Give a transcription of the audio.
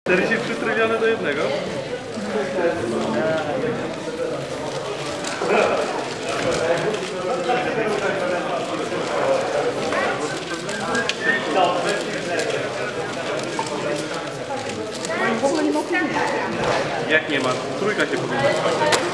43 tryliony do jednego. Jak nie ma? Trójka się powinna spać.